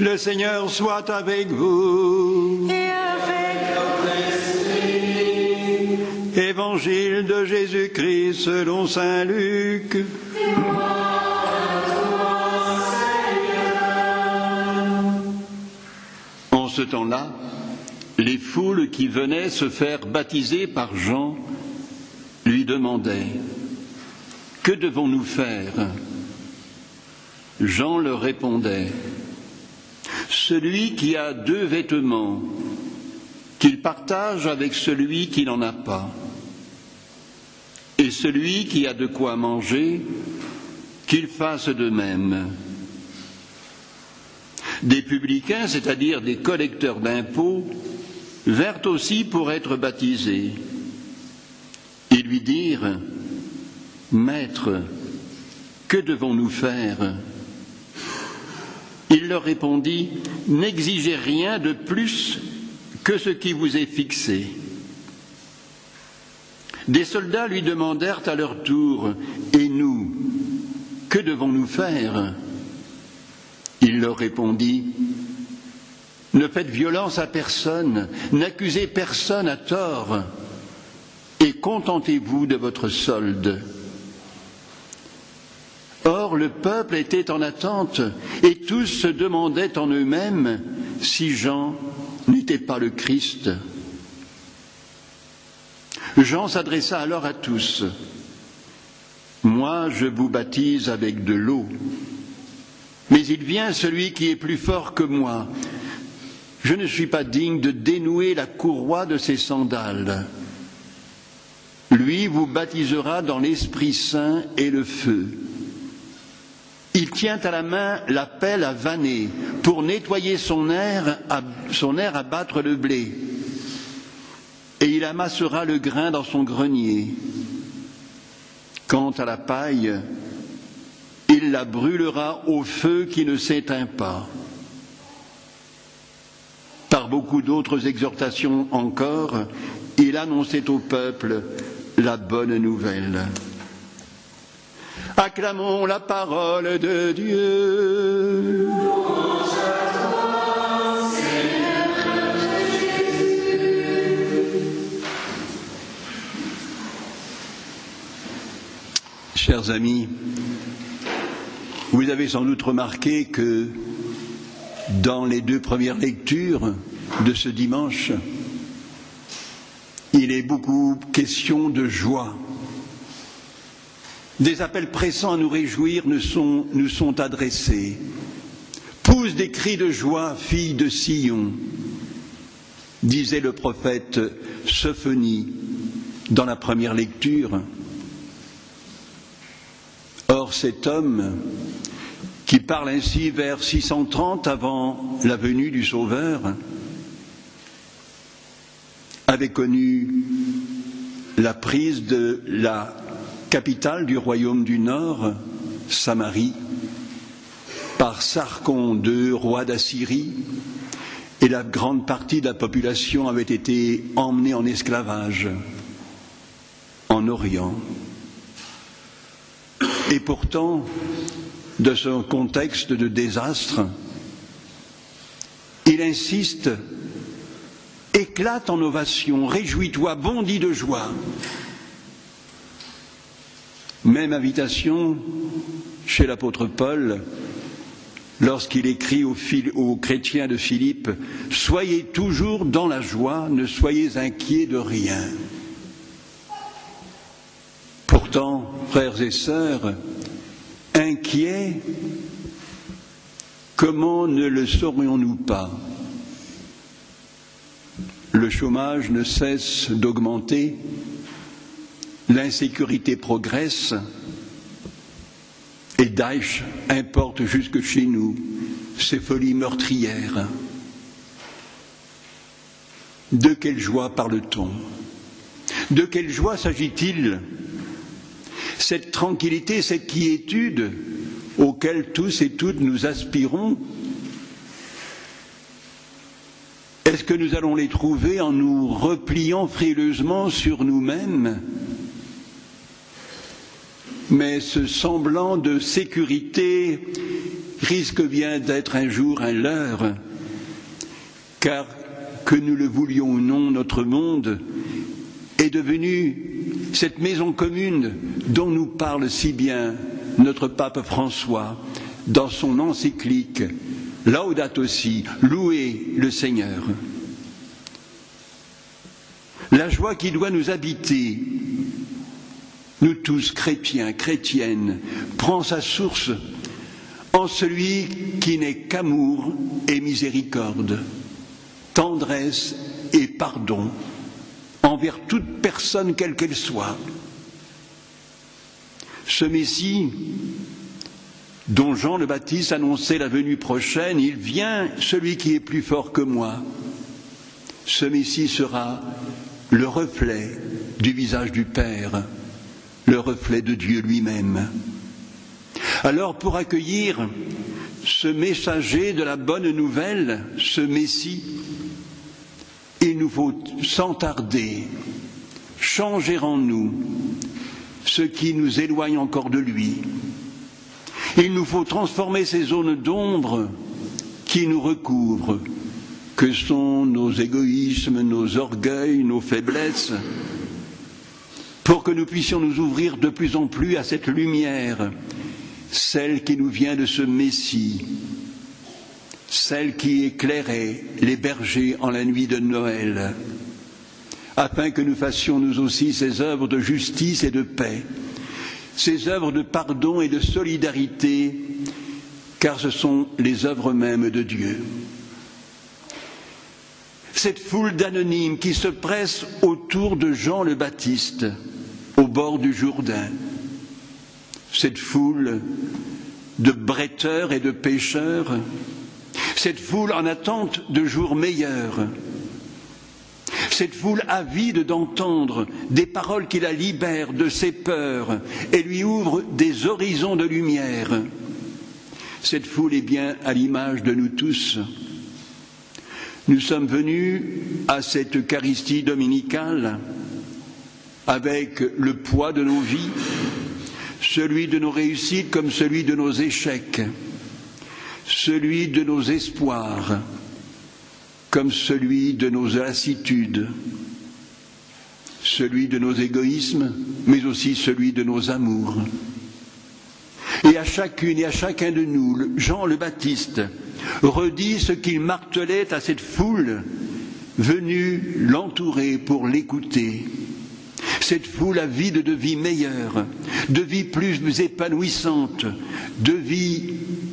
Le Seigneur soit avec vous. Et avec votre esprit. Évangile de Jésus-Christ selon saint Luc. En ce temps-là, les foules qui venaient se faire baptiser par Jean lui demandaient « Que devons-nous faire ?» Jean leur répondait « Celui qui a 2 vêtements, qu'il partage avec celui qui n'en a pas. Et celui qui a de quoi manger, qu'il fasse de même. » Des publicains, c'est-à-dire des collecteurs d'impôts, vinrent aussi pour être baptisés. Ils lui dirent « Maître, que devons-nous faire ?» Il leur répondit « N'exigez rien de plus que ce qui vous est fixé. » Des soldats lui demandèrent à leur tour « Et nous, que devons-nous faire ?» Il leur répondit « Ne faites violence à personne, n'accusez personne à tort, et contentez-vous de votre solde. » Or, le peuple était en attente, et tous se demandaient en eux-mêmes si Jean n'était pas le Christ. Jean s'adressa alors à tous. « Moi, je vous baptise avec de l'eau, mais il vient celui qui est plus fort que moi. Je ne suis pas digne de dénouer la courroie de ses sandales. Lui vous baptisera dans l'Esprit Saint et le feu. Il tient à la main la pelle à vanner pour nettoyer son aire à battre le blé. Et il amassera le grain dans son grenier. Quant à la paille, il la brûlera au feu qui ne s'éteint pas. » Par beaucoup d'autres exhortations encore, il annonçait au peuple la bonne nouvelle. Acclamons la parole de Dieu. Chers amis, vous avez sans doute remarqué que dans les 2 premières lectures de ce dimanche, il est beaucoup question de joie. Des appels pressants à nous réjouir nous sont adressés. Pousse des cris de joie, fille de Sion, disait le prophète Sophonie dans la première lecture. Or, cet homme qui parle ainsi vers 630 avant la venue du Sauveur avait connu la prise de la capitale du royaume du Nord, Samarie, par Sargon II, roi d'Assyrie, et la grande partie de la population avait été emmenée en esclavage en Orient. Et pourtant, de ce contexte de désastre, il insiste, éclate en ovation, réjouis-toi, bondis de joie. Même invitation chez l'apôtre Paul, lorsqu'il écrit aux chrétiens de Philippe, « Soyez toujours dans la joie, ne soyez inquiets de rien. » Pourtant, frères et sœurs, inquiets, comment ne le saurions-nous pas? Le chômage ne cesse d'augmenter, l'insécurité progresse et Daesh importe jusque chez nous ses folies meurtrières. De quelle joie parle-t-on? De quelle joie s'agit-il? Cette tranquillité, cette quiétude auxquelles tous et toutes nous aspirons, est-ce que nous allons les trouver en nous repliant frileusement sur nous-mêmes? Mais ce semblant de sécurité risque bien d'être un jour un leurre, car que nous le voulions ou non, notre monde est devenu cette maison commune dont nous parle si bien notre pape François dans son encyclique Laudato Si, louez le Seigneur. La joie qui doit nous habiter, nous tous chrétiens, chrétiennes, prend sa source en celui qui n'est qu'amour et miséricorde, tendresse et pardon envers toute personne quelle qu'elle soit. Ce Messie, dont Jean le Baptiste annonçait la venue prochaine, il vient, celui qui est plus fort que moi. Ce Messie sera le reflet du visage du Père, le reflet de Dieu lui-même. Alors, pour accueillir ce messager de la bonne nouvelle, ce Messie, il nous faut sans tarder changer en nous ce qui nous éloigne encore de lui. Il nous faut transformer ces zones d'ombre qui nous recouvrent, que sont nos égoïsmes, nos orgueils, nos faiblesses, pour que nous puissions nous ouvrir de plus en plus à cette lumière, celle qui nous vient de ce Messie, celle qui éclairait les bergers en la nuit de Noël, afin que nous fassions nous aussi ces œuvres de justice et de paix, ces œuvres de pardon et de solidarité, car ce sont les œuvres mêmes de Dieu. Cette foule d'anonymes qui se presse autour de Jean le Baptiste, au bord du Jourdain, cette foule de bretteurs et de pêcheurs, cette foule en attente de jours meilleurs, cette foule avide d'entendre des paroles qui la libèrent de ses peurs et lui ouvrent des horizons de lumière. Cette foule est bien à l'image de nous tous. Nous sommes venus à cette Eucharistie dominicale avec le poids de nos vies, celui de nos réussites comme celui de nos échecs, celui de nos espoirs comme celui de nos lassitudes, celui de nos égoïsmes, mais aussi celui de nos amours. Et à chacune et à chacun de nous, Jean le Baptiste redit ce qu'il martelait à cette foule venue l'entourer pour l'écouter. Cette foule avide de vie meilleure, de vie plus épanouissante, de vie